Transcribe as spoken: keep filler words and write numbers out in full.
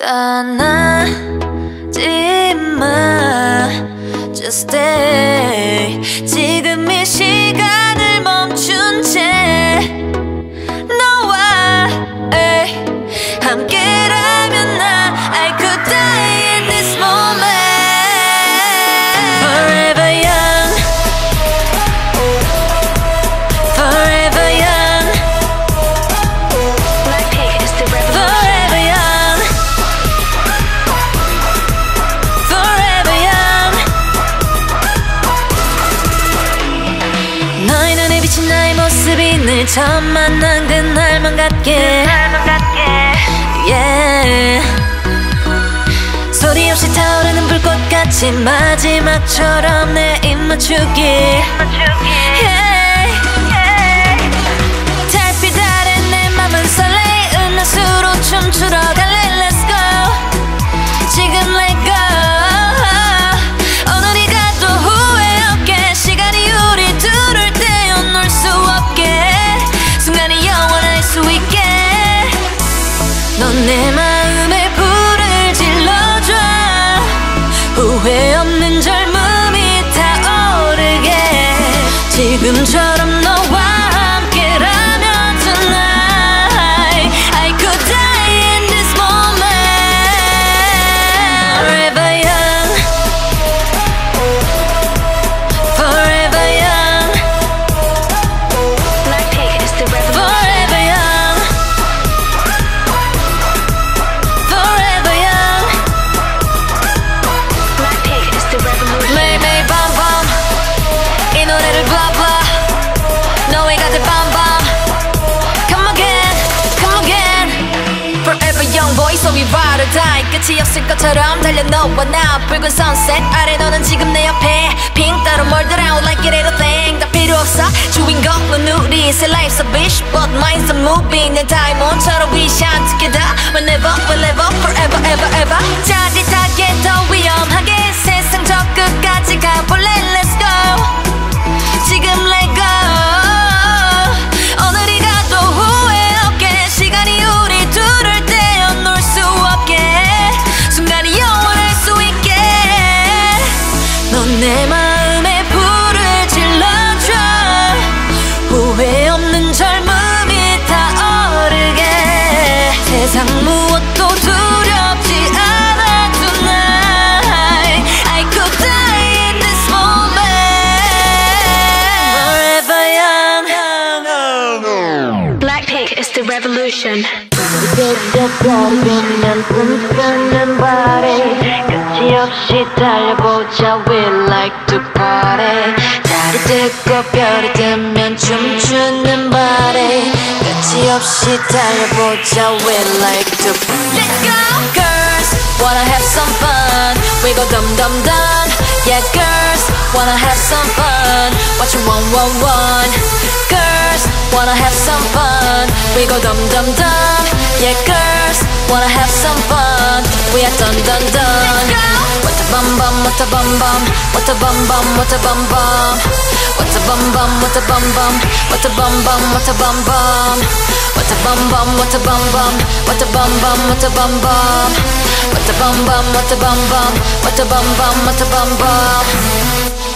떠나지 마, just stay. 지금 이 시간을 멈춘 채 너와 에이, 함께라면 나 I could die in this moment. Forever young, forever young. Blackpink is the revolution. Forever young, forever young. 너의 눈에 비친 나의 모습이 늘 처음 만난 그날만 같게, yeah. 소리 없이 타오르는 불꽃같이 마지막처럼 내 입 맞추기, yeah. 달빛 아래 내 맘은 설레 은하수로 춤추러 갈래. Let's go. 지금 let go. 오늘이 가도 후회 없게 시간이 우리 둘을 떼어놓을 수 없게 순간이 영원할 수 있게 넌 내 마음에 불을 질러줘. 후회 없는 젊음이 타오르게 지금처럼 너와 함께라면 tonight I could die in this moment. Forever young, forever young. Blackpink is the revolution. Forever young, forever young. Blackpink is the revolution. 매일매일 밤밤 이 노래를 불러봐. 너의 곁에 밤밤 Come again, come again. Forever young boy so we ride or die. 끝이 없을 것처럼 달려 너와 나. 붉은 sunset 아래 너는 지금 내 옆에. 핑 따로 멀더라 like it ain't a thing. 다 필요 없어 주인공은 우리. Say life's a bitch but mine's a movie. 내 다이몬드처럼 we shine together whenever, whenever, forever, ever, ever. 짜릿하게 더 위험하게 세상 저 끝까지 가볼래. Let's go. 지금 let go. 오늘이 가도 후회 없게 시간이 우리 둘을 떼어놓을 수 없게 순간이 영원할 수 있게 넌 내 마음에 불을 질러줘. 후회 없는 젊음이 타오르게 세상 무엇도 두렵지 않아 tonight I could die in this moment. Forever young. Blackpink is the revolution. 난 꿈꾸는 body 끝이 없이 달려보자 we like to party. 달이 뜨고 별이 뜨면 춤추는 body 끝이 없이 달려보자 we like to Let's go. Girls wanna have some fun we go dum dum dum. Yeah girls wanna have some fun what you want want want. Girls wanna have some fun we go dum dum dum. Yeah girls wanna have some fun we are dun dun dun. What a bum bum, what a bum bum, what a bum bum, what a bum bum. What a bum bum, what a bum bum, what a bum bum, what a bum bum. What a bum bum, what a bum bum, what a bum bum, what a bum bum. What a bum bum, what a bum bum, what a bum bum, what a bum bum.